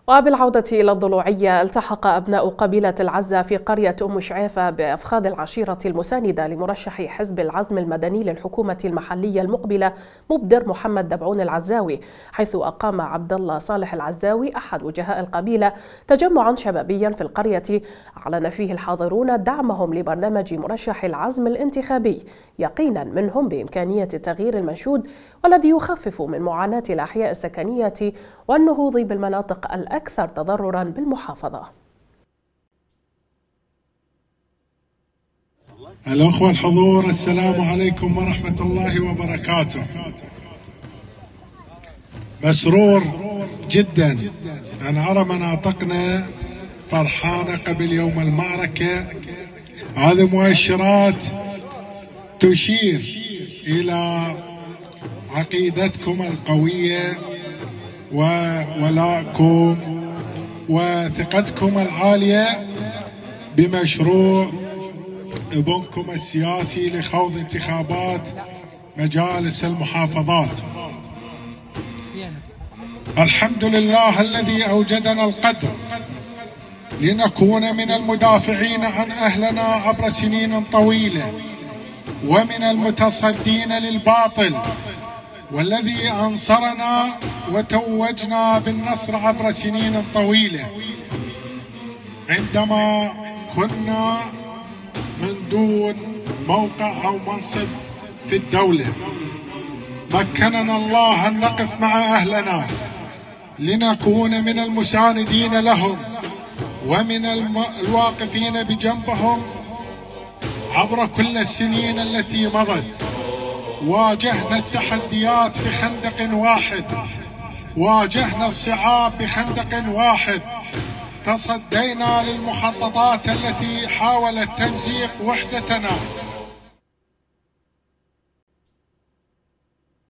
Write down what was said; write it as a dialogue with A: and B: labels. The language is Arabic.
A: وبالعودة إلى الضلوعية، التحق أبناء قبيلة العزة في قرية أم شعيفة بأفخاذ العشيرة المساندة لمرشح حزب العزم المدني للحكومة المحلية المقبلة مبدر محمد دبعون العزاوي، حيث أقام عبد الله صالح العزاوي أحد وجهاء القبيلة تجمعا شبابيا في القرية أعلن فيه الحاضرون دعمهم لبرنامج مرشح العزم الانتخابي، يقينا منهم بإمكانية تغيير المنشود والذي يخفف من معاناة الأحياء السكنية والنهوض بالمناطق الأكثر تضررا بالمحافظة.
B: الأخوة الحضور، السلام عليكم ورحمة الله وبركاته. مسرور جدا أن أرى مناطقنا فرحانة قبل يوم المعركة. هذه مؤشرات تشير إلى عقيدتكم القوية وولائكم وثقتكم العالية بمشروع ابنكم السياسي لخوض انتخابات مجالس المحافظات. الحمد لله الذي أوجدنا القدر لنكون من المدافعين عن أهلنا عبر سنين طويلة ومن المتصدين للباطل، والذي أنصرنا وتوجنا بالنصر عبر سنين طويلة عندما كنا من دون موقع أو منصب في الدولة. مكننا الله أن نقف مع أهلنا لنكون من المساندين لهم ومن الواقفين بجنبهم عبر كل السنين التي مضت. واجهنا التحديات بخندق واحد، واجهنا الصعاب بخندق واحد، تصدينا للمخططات التي حاولت تمزيق وحدتنا